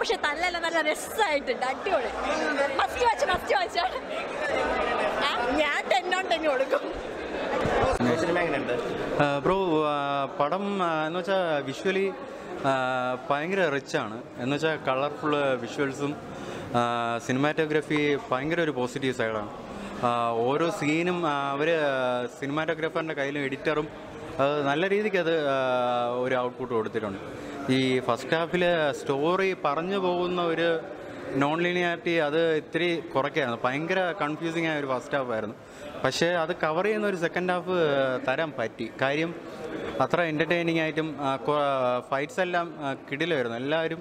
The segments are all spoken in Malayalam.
പക്ഷെ തല്ലല്ല നല്ല രസമായിട്ടുണ്ട്, അടിപൊളി. ഫസ്റ്റ് വാച്ചാണ് ഞാൻ 10/10 കൊടുക്കും. ബ്രോ, പടം എന്ന് വെച്ചാൽ വിഷ്വലി ഭയങ്കര റിച്ചാണ്. എന്ന് വെച്ചാൽ കളർഫുൾ വിഷ്വൽസും സിനിമാറ്റോഗ്രഫി ഭയങ്കര ഒരു പോസിറ്റീവ് സൈഡാണ്. ഓരോ സീനും അവർ സിനിമാറ്റോഗ്രാഫറിൻ്റെ കയ്യിലും എഡിറ്ററും നല്ല രീതിക്ക് അത് ഒരു ഔട്ട്പുട്ട് കൊടുത്തിട്ടുണ്ട്. ഈ ഫസ്റ്റ് ഹാഫിൽ സ്റ്റോറി പറഞ്ഞു പോകുന്ന ഒരു നോൺ ലീനിയാരിറ്റി അത് ഇത്തിരി കുറയ്ക്കായിരുന്നു. ഭയങ്കര കൺഫ്യൂസിങ് ആയ ഒരു ഫസ്റ്റ് ഹാഫ് ആയിരുന്നു. പക്ഷേ അത് കവർ ചെയ്യുന്ന ഒരു സെക്കൻഡ് ഹാഫ് തരാൻ പറ്റി. കാര്യം അത്ര എൻ്റർടൈനിങ് ആയിട്ടും ഫൈറ്റ്സ് എല്ലാം കിടിലായിരുന്നു. എല്ലാവരും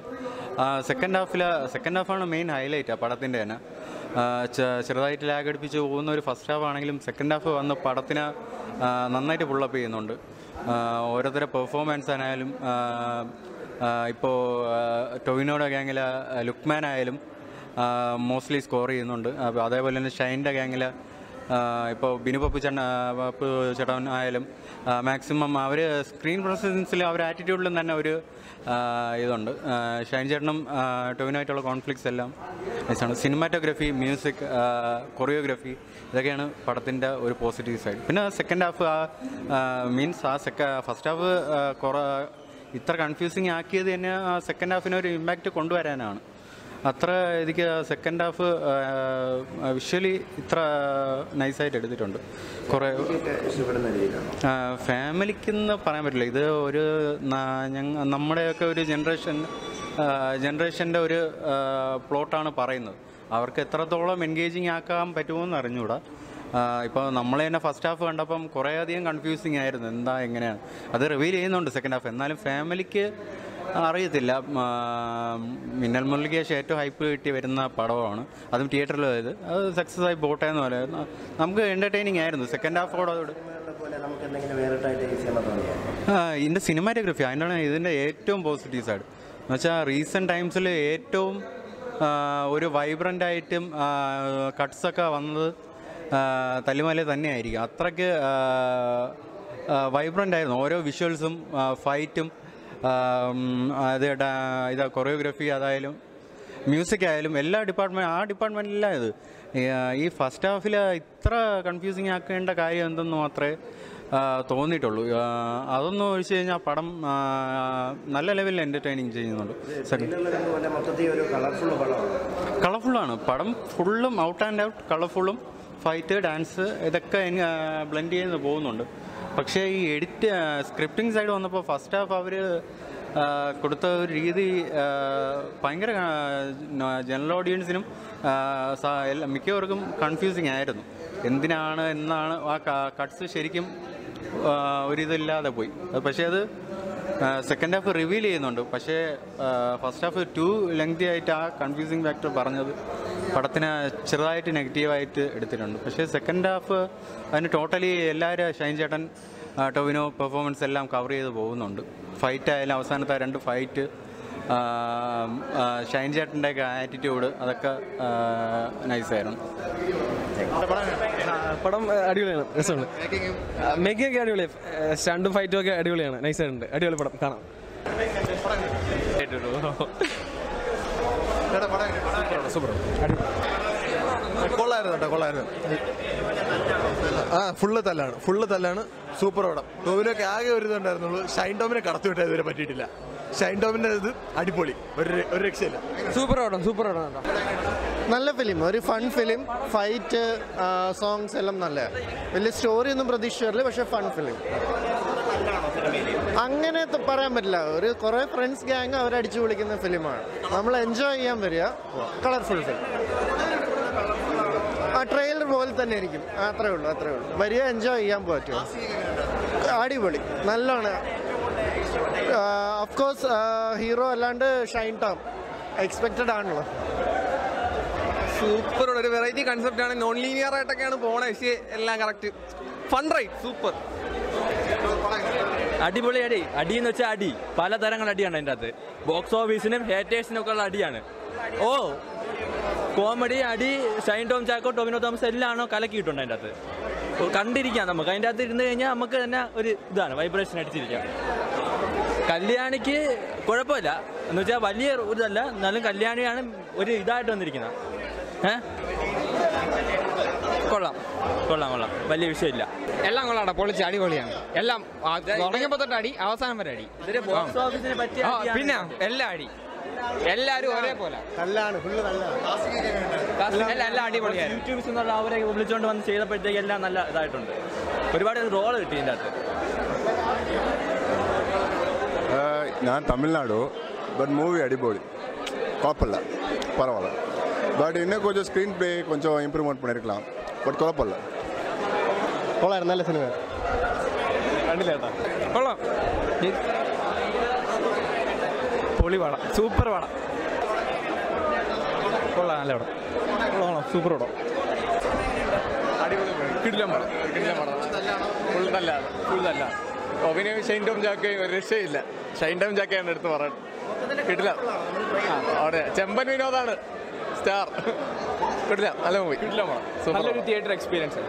സെക്കൻഡ് ഹാഫാണ് മെയിൻ ഹൈലൈറ്റ് ആ പടത്തിൻ്റെ തന്നെ. ചെറുതായിട്ട് ലാഗ് അടിപ്പിച്ച് പോകുന്ന ഒരു ഫസ്റ്റ് ഹാഫ് ആണെങ്കിലും സെക്കൻഡ് ഹാഫ് വന്ന് പടത്തിനെ നന്നായിട്ട് പുള്ളപ്പ് ചെയ്യുന്നുണ്ട്. ഓരോരുത്തരുടെ പെർഫോമൻസ് ആയാലും ഇപ്പോൾ ടൊവിനോയുടെ ഗ്യാങ്ങിൽ ലുക്മാൻ ആയാലും മോസ്റ്റ്ലി സ്കോർ ചെയ്യുന്നുണ്ട്. അതേപോലെ തന്നെ ഷൈൻ്റെ ഗ്യാങ്ങിൽ ഇപ്പോൾ ബിനുപപ്പു ചേട്ടൻ ആയാലും മാക്സിമം അവർ സ്ക്രീൻ പ്രസൻസിൽ അവർ ആറ്റിറ്റ്യൂഡിലും തന്നെ ഒരു ഇതുണ്ട്. ഷൈൻ ചേട്ടനും ടൊവിനായിട്ടുള്ള കോൺഫ്ലിക്ട്സ് എല്ലാം നൈസാണ്. സിനിമാറ്റോഗ്രഫി, മ്യൂസിക്, കൊറിയോഗ്രഫി ഇതൊക്കെയാണ് പടത്തിൻ്റെ ഒരു പോസിറ്റീവ് സൈഡ്. പിന്നെ second half means first half ഇത്ര കൺഫ്യൂസിങ് ആക്കിയത് തന്നെ ആ സെക്കൻഡ് ഹാഫിനൊരു ഇമ്പാക്റ്റ് കൊണ്ടുവരാനാണ്. അത്ര എനിക്ക് സെക്കൻഡ് ഹാഫ് വിഷ്വലി ഇത്ര നൈസായിട്ട് എടുത്തിട്ടുണ്ട്. കുറേ ഫാമിലിക്കെന്ന് പറയാൻ പറ്റില്ല. ഇത് ഒരു നമ്മുടെയൊക്കെ ഒരു ജനറേഷൻ്റെ ഒരു പ്ലോട്ടാണ് പറയുന്നത്. അവർക്ക് എത്രത്തോളം എൻഗേജിങ് ആക്കാൻ പറ്റുമോയെന്ന് അറിഞ്ഞുകൂടാ. ഇപ്പോൾ നമ്മൾ തന്നെ ഫസ്റ്റ് ഹാഫ് കണ്ടപ്പം കുറേയധികം കൺഫ്യൂസിങ് ആയിരുന്നു, എന്താ എങ്ങനെയാണ്. അത് റിവീൽ ചെയ്യുന്നുണ്ട് സെക്കൻഡ് ഹാഫ്. എന്നാലും ഫാമിലിക്ക് അറിയത്തില്ല. മിന്നൽ മുരളിക്ക് ശേഷം ഏറ്റവും ഹൈപ്പ് കിട്ടി വരുന്ന പടമാണ്, അതും തിയേറ്ററിൽ പോയത്. അത് സക്സസ് ആയി പോട്ടെന്ന് പോലെ നമുക്ക് എൻ്റർടൈനിങ് ആയിരുന്നു സെക്കൻഡ് ഹാഫോടോട്. ഇതിൻ്റെ സിനിമാറ്റോഗ്രഫി അതിനാണ് ഇതിൻ്റെ ഏറ്റവും പോസിറ്റീവ് സൈഡ്. എന്നുവെച്ചാൽ റീസെൻറ്റ് ടൈംസിൽ ഏറ്റവും ഒരു വൈബ്രൻ്റായിട്ടും കട്ട്സൊക്കെ വന്നത് തല്ലുമാല തന്നെയായിരിക്കും. അത്രയ്ക്ക് വൈബ്രൻ്റ് ആയിരുന്നു ഓരോ വിഷ്വൽസും, ഫൈറ്റും, ഇത് കൊറിയോഗ്രഫി അതായാലും മ്യൂസിക് ആയാലും എല്ലാ ഡിപ്പാർട്ട്മെൻറ്റിലാണ് ഇത്. ഈ ഫസ്റ്റ് ഹാഫിൽ ഇത്ര കൺഫ്യൂസിങ് ആക്കേണ്ട കാര്യം എന്തെന്ന് മാത്രമേ തോന്നിയിട്ടുള്ളൂ. അതൊന്നും ഒഴിച്ചു കഴിഞ്ഞാൽ പടം നല്ല ലെവലിൽ എൻ്റർടൈനിങ് ചെയ്യുന്നുണ്ട്. കളർഫുള്ളാണ് പടം, ഫുള്ളും ഔട്ട് ആൻഡ് ഔട്ട് കളർഫുള്ളും ഫൈറ്റ്, ഡാൻസ് ഇതൊക്കെ ബ്ലെൻഡ് ചെയ്ത് പോകുന്നുണ്ട്. പക്ഷേ ഈ സ്ക്രിപ്റ്റിംഗ് സൈഡ് വന്നപ്പോൾ ഫസ്റ്റ് ഹാഫ് അവർ കൊടുത്ത ഒരു രീതി ഭയങ്കര ജനറൽ ഓഡിയൻസിനും മിക്കവർക്കും കൺഫ്യൂസിങ് ആയിരുന്നു. എന്തിനാണ് എന്നാണ് ആ കട്ട്സ് ശരിക്കും ഒരിതില്ലാതെ പോയി. പക്ഷേ അത് സെക്കൻഡ് ഹാഫ് റിവീൽ ചെയ്യുന്നുണ്ട്. പക്ഷേ ഫസ്റ്റ് ഹാഫ് ടു ലെങ്തി ആയിട്ട് ആ കൺഫ്യൂസിങ് ഫാക്ടർ പറഞ്ഞത് പടത്തിന് ചെറുതായിട്ട് നെഗറ്റീവായിട്ട് എടുത്തിട്ടുണ്ട്. പക്ഷേ സെക്കൻഡ് ഹാഫ് അതിന് ടോട്ടലി എല്ലാവരും ഷൈൻ ചേട്ടൻ, ടൊവിനോ പെർഫോമൻസ് എല്ലാം കവർ ചെയ്ത് പോകുന്നുണ്ട്. ഫൈറ്റ് ആയാലും അവസാനത്തെ 2 ഫൈറ്റ്, ഷൈൻ ചേട്ടൻ്റെ ഒക്കെ ആറ്റിറ്റ്യൂഡ് അതൊക്കെ നൈസായിരുന്നു. പടം അടിപൊളിയാണ്, രസമുണ്ട്. മേക്കിംഗ് ഒക്കെ അടിപൊളിയാണ്, സ്റ്റണ്ടും ഫൈറ്റും ഒക്കെ അടിപൊളിയാണ്, നൈസായിട്ടുണ്ട്. അടിപൊളി പടം, കാണാം. സൂപ്പർ, കൊള്ളായിരുന്നു കേട്ടോ, കൊള്ളായിരുന്നു. ഫുള്ള് തല്ലാണ്, സൂപ്പർ പടം. ടോവിനൊക്കെ ആകെ ഒരു ഇതുണ്ടായിരുന്നുള്ളൂ, ഷൈൻ ടോമിനെ കടത്തി വിട്ടാൽ ഇതുവരെ പറ്റിയിട്ടില്ല. ഷൈൻ ടോമിൻ്റെ ഇത് അടിപൊളി, ഒരു രക്ഷയില്ല. സൂപ്പർ പടം. നല്ല ഫിലിം, ഒരു ഫൺ ഫിലിം. ഫൈറ്റ്, സോങ്സ് എല്ലാം നല്ല. വലിയ സ്റ്റോറി ഒന്നും പ്രതീക്ഷിച്ചില്ല, പക്ഷെ ഫൺ ഫിലിം. അങ്ങനെ പറയാൻ പറ്റില്ല. ഒരു കുറേ ഫ്രണ്ട്സ് ഗ്യാങ് അവരടിച്ചു വിളിക്കുന്ന ഫിലിമാണ്. നമ്മൾ എൻജോയ് ചെയ്യാൻ വരിക. Colourful film. ആ ട്രെയിലർ പോലെ തന്നെ ആയിരിക്കും. അത്രേ ഉള്ളൂ. വരിക, എൻജോയ് ചെയ്യാൻ പറ്റുമോ? അടിപൊളി, നല്ലോണം. ഓഫ് കോഴ്സ് ഹീറോ അല്ലാണ്ട് ഷൈൻ ടോം എക്സ്പെക്റ്റഡ് ആണല്ലോ. സൂപ്പർ, ഒരു വെറൈറ്റി കൺസെപ്റ്റ് ആണ്. നോൺ ലീനിയർ ആയിട്ടൊക്കെയാണ് പോണേ, പക്ഷേ എല്ലാം കറക്റ്റ്. Fun ride, super. അടിപൊളി അടിയെന്ന് വെച്ചാൽ അടി പലതരങ്ങൾ അടിയാണ് അതിൻ്റെ അകത്ത്. ബോക്സ് ഓഫീസിനും ഹേറ്റേഴ്സിനും ഒക്കെ ഉള്ള അടിയാണ്. കോമഡി, അടി, ഷൈൻ ടോം ചാക്കോ, ടൊവിനോ തോമസ് എല്ലാം കലക്കിയിട്ടുണ്ട് അതിൻ്റെ അകത്ത്. കണ്ടിരിക്കാം നമുക്ക്. അതിൻ്റെ അകത്ത് ഇരുന്ന് കഴിഞ്ഞാൽ നമുക്ക് തന്നെ ഒരു ഇതാണ്, വൈബ്രേഷൻ അടിച്ചിരിക്കാം. കല്യാണിക്ക് കുഴപ്പമില്ല എന്ന് വെച്ചാൽ വലിയ ഇതല്ല, എന്നാലും കല്യാണിയാണ് ഒരു ഇതായിട്ട് വന്നിരിക്കുന്നത്. കൊള്ളാം കൊള്ളാം കൊള്ളാം, വലിയ വിഷയമില്ല. എല്ലാം കൊള്ളാം, പൊളിച്ച് അടിപൊളിയാണ്. എല്ലാം തുടങ്ങിയപ്പോൾ തൊട്ട് അടി, അവസാനം വരെ അടി. ബോക്സ് ഓഫീസിനെ പറ്റിയ പിന്നെ എല്ലാം അടി, എല്ലാവരും ഒരേപോലെ കല്ലാണ്, ഫുള്ള് കല്ലാണ്. എല്ലാം അടിപൊളിയാണ്. യൂട്യൂബ്സ് എന്നുള്ള അവരെ വിളിച്ചുകൊണ്ട് വന്ന് ചെയ്തപ്പോഴത്തേക്ക് എല്ലാം നല്ല ഇതായിട്ടുണ്ട്. ഒരുപാട് റോള് കിട്ടി ഇതിൻ്റെ അകത്ത്. ഞാൻ തമിഴ്നാടു, ബട്ട് മൂവി അടിപൊളി, കുഴപ്പമില്ല, பரவாயில்ல. பட் இன்னும் கொஞ்சம் ஸ்க்ரீன் ப்ளே கொஞ்சம் இம்ப்ரூவ்மெண்ட் பண்ணியிருக்கலாம், பட் குழப்பமில்ல. കൊള്ളായിരുന്നു, നല്ല സിനിമ. കണ്ടില്ല ചേട്ടാ, കൊള്ളാം, പൊളി പടം, സൂപ്പർ പടം, കൊള്ളാം, നല്ല പടം, കൊള്ളാം, സൂപ്പർ പടം, അടിപൊളി, കിടിലം പടം, കിടിലം പടം, ഫുൾ നല്ലതാണ്, ഫുൾ നല്ലതാണ്. അഭിനയം ഷൈൻ ടോം ജാക്കയും ഒരു രക്ഷയില്ല. ഷൈൻ ടോം ജാക്കയാണ് എടുത്ത് പറയുന്നത്, കിടില. അവിടെ ചെമ്പൻ വിനോദാണ് സ്റ്റാർ, കിടില, നല്ല മൂവി, കിടില പടം, നല്ലൊരു തിയേറ്റർ എക്സ്പീരിയൻസ്.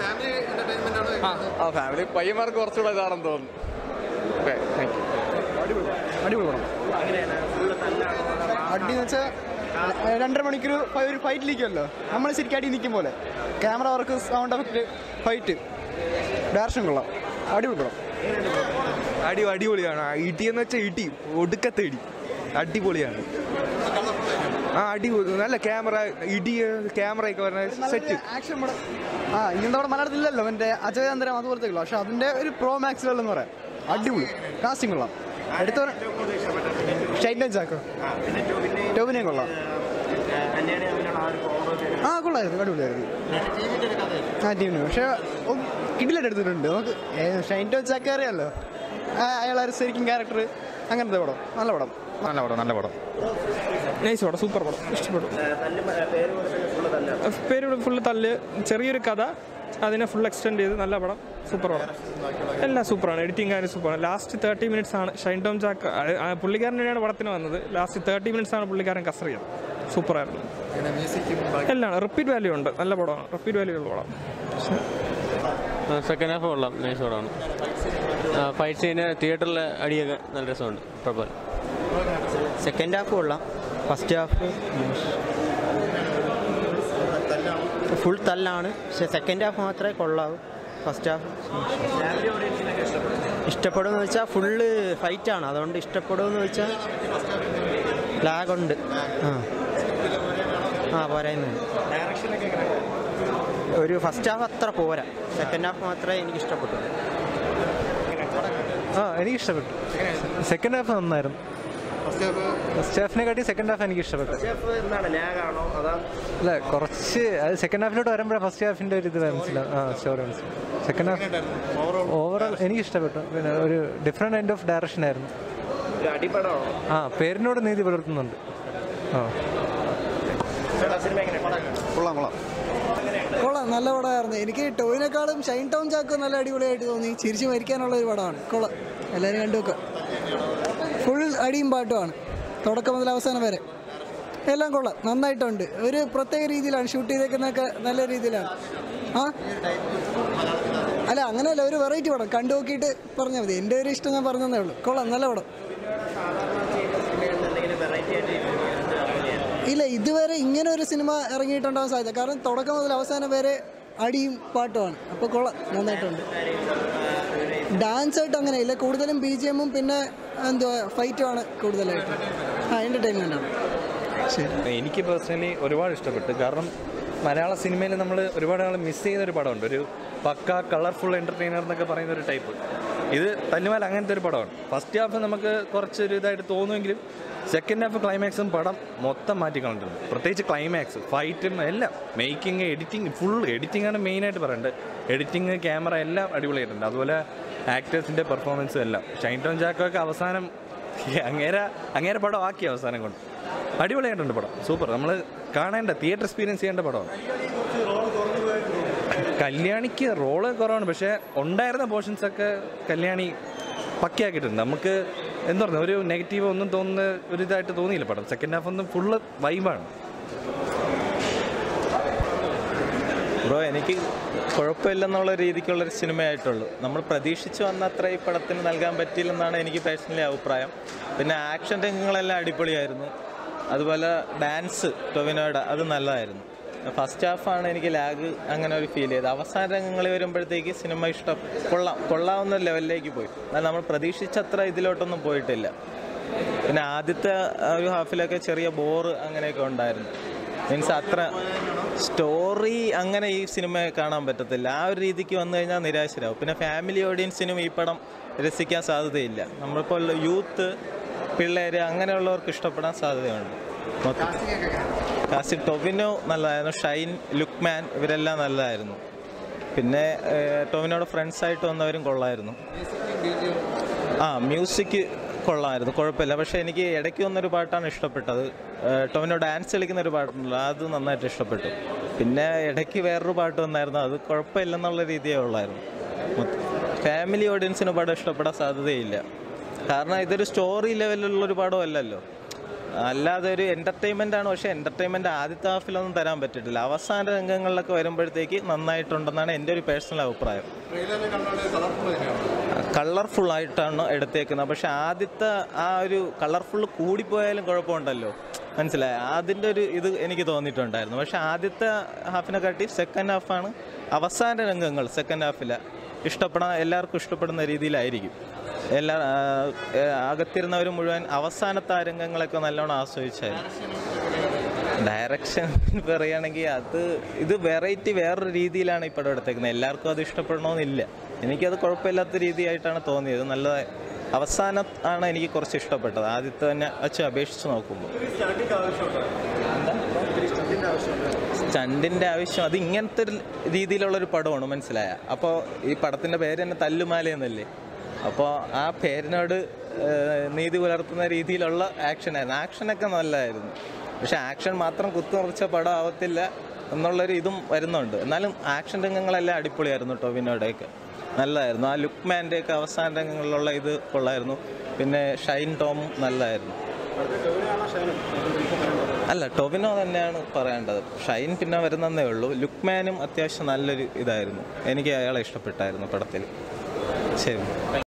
ആ ഫാമിലി പയ്യന്മാർക്ക് കുറച്ചുകൂടെ ഇതാണെന്ന് തോന്നുന്നു. Okay, thank you. അടിപൊളി പടം. അടി എന്ന് വെച്ചാൽ 2.5 മണിക്കൂർ ഒരു ഫൈറ്റിലിരിക്കുമല്ലോ, നമ്മൾ ശരിക്കും അടി നിൽക്കും പോലെ. Camera work, sound effect, fight, direction കൊള്ളാം, അടിപൊളി പടം. അടിപൊളിയാണ്. ഇടി എന്ന് വെച്ചാൽ ഇടി, ഒടുക്കത്തെ ഇടി, അടിപൊളിയാണ്. അടിപൊളി, നല്ല ക്യാമറ, ഇടി, ക്യാമറയൊക്കെ പറഞ്ഞ സെറ്റ് ആക്ഷൻ പടം. ഇങ്ങനത്തെ അവിടെ മലയാളത്തിലല്ലോ, മറ്റേ അജയന്തരം അതുപോലത്തെ ഉള്ളു, പക്ഷെ അതിൻ്റെ ഒരു പ്രോ മാക്സുകളെന്ന് പറയാം. അടിപൊളി കാസ്റ്റിംഗ് കൊള്ളാം. എടുത്ത ഷൈൻ ചാക്കോ, ടോവിനെയും കൊള്ളാം. കൊള്ളായിരുന്നു, അടിപൊളിയായിരുന്നു. ടീമിന് പക്ഷെ കിടിലായിട്ട് എടുത്തിട്ടുണ്ട്. നമുക്ക് ഷൈൻ ടോം ചാക്ക അറിയാമല്ലോ, അയാളൊരു ശരിക്കും ക്യാരക്ടർ, അങ്ങനത്തെ പടം. നല്ല പടം, നല്ല പടം, നല്ല പടം, നൈസ് പടം, സൂപ്പർ പടം, ഇഷ്ടപ്പെടും. പേര് ഫുള്ള് തല്ല്, ചെറിയൊരു കഥ, അതിനെ ഫുൾ എക്സ്റ്റെൻഡ് ചെയ്ത് നല്ല പടം, സൂപ്പർ പടം, എല്ലാം സൂപ്പറാണ്. എഡിറ്റിംഗ് കാര്യം സൂപ്പറാണ്. ലാസ്റ്റ് 30 minutes ആണ് ഷൈൻ ടോം ചാക്ക, പുള്ളിക്കാരനാണ് പടത്തിന് വന്നത്. ലാസ്റ്റ് 30 minutes ആണ് പുള്ളിക്കാരൻ കസറിയത്, സൂപ്പറായിരുന്നു. എല്ലാം റിപ്പീറ്റ് വാല്യൂ ഉണ്ട്, നല്ല പടമാണ്, റിപ്പീറ്റ് വാല്യൂ ഉള്ള പടം. സെക്കൻഡ് ഹാഫ് കൊള്ളാം, നൈസ് പടമാണ്. ഫൈറ്റ് സീന് തിയേറ്ററിൽ അടിയൊക്കെ നല്ല രസമുണ്ട്, കുഴപ്പമില്ല. സെക്കൻഡ് ഹാഫ് കൊള്ളാം, ഫസ്റ്റ് ഹാഫ് ഫുൾ തല്ലാണ്, പക്ഷെ സെക്കൻഡ് ഹാഫ് മാത്രമേ കൊള്ളാവൂ. ഫസ്റ്റ് ഹാഫ് ഇഷ്ടപ്പെടുമെന്ന് വെച്ചാൽ ഫുള്ള് ഫൈറ്റാണ്, അതുകൊണ്ട് ഇഷ്ടപ്പെടുമെന്ന് വെച്ചാൽ ലാഗുണ്ട്. പോരായ്മ. ഒരു ഫസ്റ്റ് ഹാഫ് അത്ര പോരാ, സെക്കൻഡ് ഹാഫ് മാത്രമേ എനിക്ക് ഇഷ്ടപ്പെട്ടുള്ളൂ. എനിക്കിഷ്ടപ്പെട്ടു. സെക്കൻഡ് ഹാഫ് നന്നായിരുന്നു. ഫസ്റ്റ് ഹാഫിനെ കാട്ടി സെക്കൻഡ് ഹാഫ് എനിക്ക് ഇഷ്ടപ്പെട്ടു. അല്ല, കുറച്ച് അത് സെക്കൻഡ് ഹാഫിലോട്ട് വരുമ്പോഴാണ് ഫസ്റ്റ് ഹാഫിൻ്റെ ഒരു ഇത് മനസ്സിലാവും, സ്റ്റോറി മനസ്സിലാവും. സെക്കൻഡ് ഹാഫ് ഓവറോൾ എനിക്ക് ഇഷ്ടപ്പെട്ടു. പിന്നെ ഒരു ഡിഫറെൻറ്റ് കൈൻഡ് ഓഫ് ഡയറക്ഷൻ ആയിരുന്നു. പേരിനോട് നീതി പുലർത്തുന്നുണ്ട്. കൊള്ളാം, നല്ല പടമായിരുന്നു. എനിക്ക് ടോവിനേക്കാളും ഷൈൻ ടോം ചാക്കോ നല്ല അടിപൊളിയായിട്ട് തോന്നി. ചിരിച്ച് മരിക്കാനുള്ള ഒരു പടമാണ്. കൊള്ളാം, എല്ലാവരും കണ്ടു നോക്കാം. ഫുൾ അടിയും പാട്ടുമാണ്, തുടക്കം മുതൽ അവസാനം വരെ എല്ലാം കൊള്ളാം, നന്നായിട്ടുണ്ട്. ഒരു പ്രത്യേക രീതിയിലാണ് ഷൂട്ട് ചെയ്തേക്കുന്നതൊക്കെ, നല്ല രീതിയിലാണ്. അല്ല അങ്ങനെയല്ല, ഒരു വെറൈറ്റി പടം കണ്ടു നോക്കിയിട്ട് പറഞ്ഞാൽ മതി. എൻ്റെ ഒരു ഇഷ്ടം ഞാൻ പറഞ്ഞതേ ഉള്ളൂ. കൊള്ളാം, നല്ല പടം. ഇല്ല, ഇതുവരെ ഇങ്ങനെ ഒരു സിനിമ ഇറങ്ങിയിട്ടുണ്ടാകാൻ സാധ്യത, കാരണം തുടക്കം മുതൽ അവസാനം വരെ അടിയും പാട്ടുമാണ്. അപ്പോൾ കൊള്ളാം, നന്നായിട്ടുണ്ട്. ഡാൻസ് ആയിട്ട് അങ്ങനെ ഇല്ല, കൂടുതലും BGM പിന്നെ എന്തുവാ ഫൈറ്റുമാണ് കൂടുതലായിട്ട്. എൻ്റർടൈൻമെൻ്റ് ആണ്. എനിക്ക് പേഴ്സണലി ഒരുപാട് ഇഷ്ടപ്പെട്ടു. കാരണം മലയാള സിനിമയിൽ നമ്മൾ ഒരുപാട് നാൾ മിസ് ചെയ്യുന്നൊരു പടമുണ്ട്, ഒരു പക്ക കളർഫുൾ എൻ്റർടൈനർ എന്നൊക്കെ പറയുന്ന ഒരു ടൈപ്പ്. ഇത് തല്ലുമാല അങ്ങനത്തെ ഒരു പടമാണ്. ഫസ്റ്റ് ഹാഫ് നമുക്ക് കുറച്ചൊരു ഇതായിട്ട് തോന്നുമെങ്കിലും സെക്കൻഡ് ഹാഫ് ക്ലൈമാക്സും പടം മൊത്തം മാറ്റിക്കളഞ്ഞിട്ടുണ്ട്. പ്രത്യേകിച്ച് ക്ലൈമാക്സ്, ഫൈറ്റും എല്ലാം, മേക്കിങ്, എഡിറ്റിംഗ്, ഫുൾ എഡിറ്റിംഗാണ് മെയിനായിട്ട് പറയേണ്ടത്. എഡിറ്റിംഗ്, ക്യാമറ എല്ലാം അടിപൊളിയായിട്ടുണ്ട്. അതുപോലെ ആക്ടേഴ്സിൻ്റെ പെർഫോമൻസും എല്ലാം. ഷൈൻ ടോം ചാക്കോയൊക്കെ അവസാനം അങ്ങേരെ പടം ആക്കി അവസാനം കൊണ്ട് അടിപൊളിയായിട്ടുണ്ട് പടം, സൂപ്പർ. നമ്മൾ കാണേണ്ട, തിയേറ്റർ എക്സ്പീരിയൻസ് ചെയ്യേണ്ട പടമാണ്. കല്യാണിക്ക് റോള് കുറവാണ്, പക്ഷേ ഉണ്ടായിരുന്ന പോർഷൻസൊക്കെ കല്യാണി പക്കയാക്കിയിട്ടുണ്ട്. നമുക്ക് എന്താ പറയുക, ഒരു നെഗറ്റീവ് ഒന്നും തോന്നുന്ന ഒരു ഇതായിട്ട് തോന്നിയില്ല പടം. സെക്കൻഡ് ഹാഫ് ഒന്നും ഫുള്ള് വൈബാണ്. ബ്രോ എനിക്ക് കുഴപ്പമില്ലെന്നുള്ള രീതിക്കുള്ളൊരു സിനിമയായിട്ടുള്ളൂ. നമ്മൾ പ്രതീക്ഷിച്ച് വന്ന അത്ര ഈ പടത്തിന് നൽകാൻ പറ്റിയില്ലെന്നാണ് എനിക്ക് പേഴ്സണലി അഭിപ്രായം. പിന്നെ ആക്ഷൻ രംഗങ്ങളെല്ലാം അടിപൊളിയായിരുന്നു. അതുപോലെ ഡാൻസ് ടൊവിനോയുടെ അത് നല്ലതായിരുന്നു. ഫസ്റ്റ് ഹാഫാണ് എനിക്ക് ലാഗ് അങ്ങനെ ഒരു ഫീൽ ചെയ്തത്. അവസാന രംഗങ്ങളിൽ വരുമ്പോഴത്തേക്ക് സിനിമ കൊള്ളാവുന്ന ലെവലിലേക്ക് പോയി. എന്നാൽ നമ്മൾ പ്രതീക്ഷിച്ചത്ര ഇതിലോട്ടൊന്നും പോയിട്ടില്ല. പിന്നെ ആദ്യത്തെ ഒരു ഹാഫിലൊക്കെ ചെറിയ ബോറ് അങ്ങനെയൊക്കെ ഉണ്ടായിരുന്നു. മീൻസ് അത്ര സ്റ്റോറി അങ്ങനെ ഈ സിനിമ കാണാൻ പറ്റത്തില്ല. ആ ഒരു രീതിക്ക് വന്നു കഴിഞ്ഞാൽ നിരാശരാകും. പിന്നെ ഫാമിലി ഓഡിയൻസിനും ഈ പടം രസിക്കാൻ സാധ്യതയില്ല. നമ്മളിപ്പോൾ യൂത്ത്, പിള്ളേർ അങ്ങനെയുള്ളവർക്ക് ഇഷ്ടപ്പെടാൻ സാധ്യതയുണ്ട്. കാസ്റ്റ് ടൊവിനോ നല്ലതായിരുന്നു. ഷൈൻ, ലുക്മാൻ ഇവരെല്ലാം നല്ലതായിരുന്നു. പിന്നെ ടൊവിനോയുടെ ഫ്രണ്ട്സായിട്ട് വന്നവരും കൊള്ളായിരുന്നു. മ്യൂസിക് കൊള്ളാമായിരുന്നു, കുഴപ്പമില്ല. പക്ഷേ എനിക്ക് ഇടയ്ക്ക് വന്നൊരു പാട്ടാണ് ഇഷ്ടപ്പെട്ടത്. ടൊവിനോ ഡാൻസ് കളിക്കുന്ന ഒരു പാട്ടുണ്ടല്ലോ, അത് നന്നായിട്ട് ഇഷ്ടപ്പെട്ടു. പിന്നെ ഇടയ്ക്ക് വേറൊരു പാട്ട് വന്നായിരുന്നു, അത് കുഴപ്പമില്ലെന്നുള്ള രീതിയേ ഉള്ളായിരുന്നു. ഫാമിലി ഓഡിയൻസിന് പടം ഇഷ്ടപ്പെടാൻ സാധ്യതയില്ല. കാരണം ഇതൊരു സ്റ്റോറി ലെവലിലുള്ളൊരു പടമല്ലല്ലോ, അല്ലാതെ ഒരു എൻ്റർടൈൻമെൻ്റ് ആണ്. പക്ഷേ എൻ്റർടൈൻമെൻറ്റ് ആദ്യത്തെ ഹാഫിലൊന്നും തരാൻ പറ്റിയിട്ടില്ല. അവസാന രംഗങ്ങളിലൊക്കെ വരുമ്പോഴത്തേക്ക് നന്നായിട്ടുണ്ടെന്നാണ് എൻ്റെ ഒരു പേഴ്സണൽ അഭിപ്രായം. കളർഫുള്ളായിട്ടാണ് എടുത്തേക്കുന്നത്. പക്ഷെ ആദ്യത്തെ ആ ഒരു കളർഫുൾ കൂടിപ്പോയാലും കുഴപ്പമുണ്ടല്ലോ, മനസ്സിലായി? അതിൻ്റെ ഒരു ഇത് എനിക്ക് തോന്നിയിട്ടുണ്ടായിരുന്നു. പക്ഷെ ആദ്യത്തെ ഹാഫിനെ കാട്ടി സെക്കൻഡ് ഹാഫാണ് അവസാന രംഗങ്ങൾ. സെക്കൻഡ് ഹാഫിൽ എല്ലാവർക്കും ഇഷ്ടപ്പെടുന്ന രീതിയിലായിരിക്കും. അകത്തിരുന്നവർ മുഴുവൻ അവസാനത്തെ ആ രംഗങ്ങളൊക്കെ നല്ലോണം ആസ്വദിച്ചായിരുന്നു. ഡയറക്ഷൻ പറയുകയാണെങ്കിൽ ഇത് വെറൈറ്റി വേറൊരു രീതിയിലാണ് ഈ പടം എടുത്തേക്കുന്നത്. എല്ലാവർക്കും അത് ഇഷ്ടപ്പെടണമെന്നില്ല. എനിക്കത് കുഴപ്പമില്ലാത്ത രീതിയായിട്ടാണ് തോന്നിയത്. നല്ല അവസാനം ആണ് എനിക്ക് കുറച്ച് ഇഷ്ടപ്പെട്ടത്. ആദ്യത്തെ തന്നെ വെച്ച് അപേക്ഷിച്ച് നോക്കുമ്പോൾ സ്റ്റണ്ടിൻ്റെ ആവശ്യം അത് ഇങ്ങനത്തെ ഒരു രീതിയിലുള്ളൊരു പടമാണ്, മനസ്സിലായ? അപ്പോൾ ഈ പടത്തിൻ്റെ പേര് തന്നെ തല്ലുമാല എന്നല്ലേ. അപ്പോൾ ആ പേരിനോട് നീതി പുലർത്തുന്ന രീതിയിലുള്ള ആക്ഷനായിരുന്നു. ആക്ഷനൊക്കെ നല്ലതായിരുന്നു. പക്ഷെ ആക്ഷൻ മാത്രം കുത്തുനിറച്ച പടം ആവത്തില്ല എന്നുള്ളൊരു ഇതും വരുന്നുണ്ട്. എന്നാലും ആക്ഷൻ രംഗങ്ങളെല്ലാം അടിപൊളിയായിരുന്നു. ടൊവിനോയുടെയൊക്കെ നല്ലതായിരുന്നു. ആ ലുക്മാൻ്റെയൊക്കെ അവസാന രംഗങ്ങളിലുള്ള ഇത് കൊള്ളായിരുന്നു. പിന്നെ ഷൈൻ ടോമും നല്ലതായിരുന്നു. അല്ല, ടൊവിനോ തന്നെയാണ് പറയേണ്ടത്. ഷൈൻ പിന്നെ വരുന്നതേ ഉള്ളൂ. ലുക്മാനും അത്യാവശ്യം നല്ലൊരു ഇതായിരുന്നു. എനിക്ക് അയാളെ ഇഷ്ടപ്പെട്ടായിരുന്നു പടത്തിൽ. ശരി.